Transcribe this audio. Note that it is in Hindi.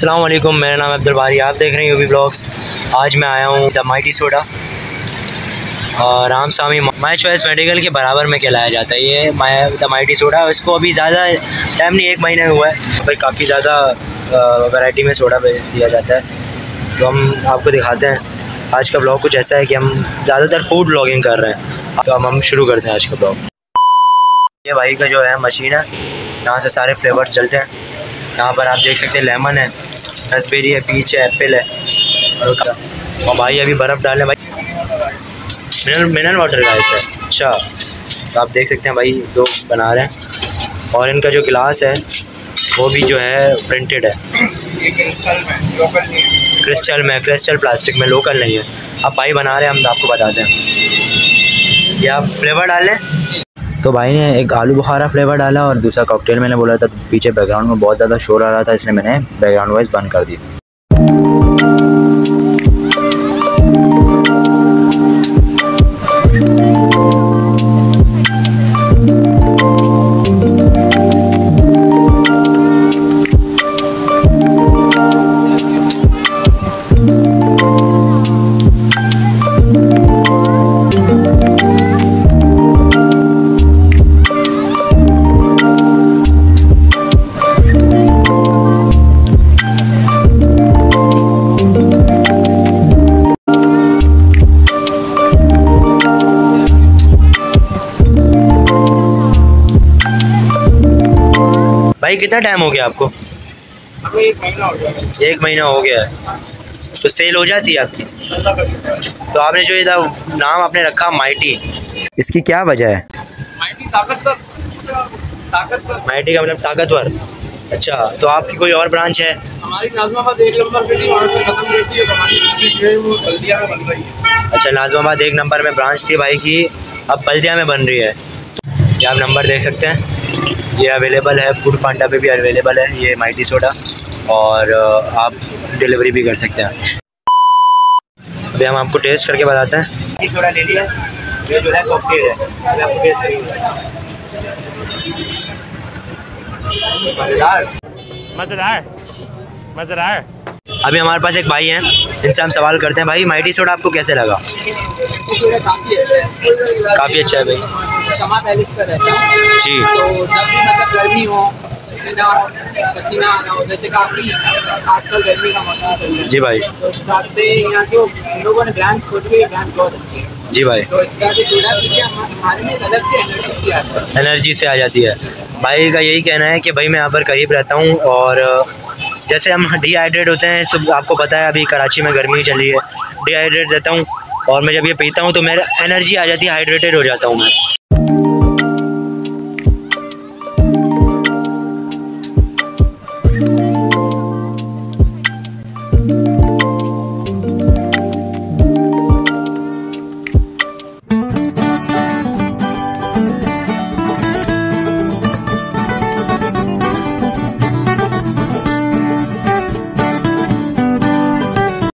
अस्सलाम वालेकुम, मेरा नाम अब्दुल बारी, आप देख रहे हैं यूबी ब्लॉग्स। आज मैं आया हूँ द माइटी सोडा और Ramaswamy my choice medical के बराबर में कहलाया जाता है ये द माइटी सोडा। इसको अभी ज़्यादा टाइम नहीं, 1 महीना हुआ है, पर काफ़ी ज़्यादा वैरायटी में सोडा दिया जाता है। तो हम आपको दिखाते हैं। आज का ब्लॉग कुछ ऐसा है कि हम ज़्यादातर फूड ब्लॉगिंग कर रहे हैं, तो हम शुरू करते हैं आज का ब्लॉग। ये भाई का जो है मशीन है, यहाँ से सारे फ्लेवर्स चलते हैं। यहाँ पर आप देख सकते हैं लेमन है, रसबेरी है, पीच है, एप्पल है और भाई अभी बर्फ़ डाल रहे हैं भाई, मिनरल वाटर का ऐसा है। अच्छा, तो आप देख सकते हैं भाई 2 बना रहे हैं और इनका जो गिलास है वो भी जो है प्रिंटेड है, ये क्रिस्टल में, लोकल नहीं है। क्रिस्टल प्लास्टिक में, लोकल नहीं है। अब भाई बना रहे हैं, हम आपको बताते हैं। ये आप फ्लेवर डाल लें। तो भाई ने एक आलू बुखारा फ्लेवर डाला और दूसरा कॉकटेल मैंने बोला था, तो पीछे बैकग्राउंड में बहुत ज़्यादा शोर आ रहा था, इसलिए मैंने बैकग्राउंड वॉइस बंद कर दी। भाई कितना टाइम हो गया आपको? अभी 1 महीना हो गया। 1 महीना हो गया है, तो सेल हो जाती है आपकी? तो आपने जो ये नाम आपने रखा माइटी, इसकी क्या वजह है? माइटी ताकतवर। माइटी का मतलब ताकतवर। अच्छा, तो आपकी कोई और ब्रांच है? हमारी नाज़िमाबाद 1 नंबर पे थी, वहाँ से खत्म रहती है, हमारी दूसरी जो है वो बल्दिया में बन रही है। अच्छा, नाज़िमाबाद 1 नंबर में ब्रांच थी भाई की, अब बल्दिया में बन रही है। ये आप नंबर देख सकते हैं, ये अवेलेबल है, फूड पांडा पे भी अवेलेबल है ये माइटी सोडा, और आप डिलीवरी भी कर सकते हैं। अभी हम आपको टेस्ट करके बताते हैं। माइटी सोडा ले लिया, ये जो है कॉकटेल है, अभी आपको टेस्ट करेंगे। मज़ेदार। अभी हमारे पास एक भाई हैं, जिनसे हम सवाल करते हैं। भाई माइटी सोडा आपको कैसे लगा? काफ़ी अच्छा है भाई। शमा पैलेस पर रहता हूँ जी, तो जब भी मतलब गर्मी हो, पसीना आना हो, जैसे काफ़ी आजकल गर्मी का मौसम चल रहा है जी भाई, तो इस हिसाब से यहाँ जो लोगों ने ब्रांच खोली है, ब्रांच बहुत अच्छी है जी भाई। तो इसका जो सोडा पी के हमारे में एक अलग से एनर्जी से आ जाती है। भाई का यही कहना है कि भाई मैं यहाँ पर करीब रहता हूँ और जैसे हम डिहाइड्रेट होते हैं, सब आपको पता है, अभी कराची में गर्मी चल रही है, डिहाइड्रेट रहता हूँ और मैं जब ये पीता हूँ तो मेरा एनर्जी आ जाती है, हाइड्रेटेड हो जाता हूँ मैं।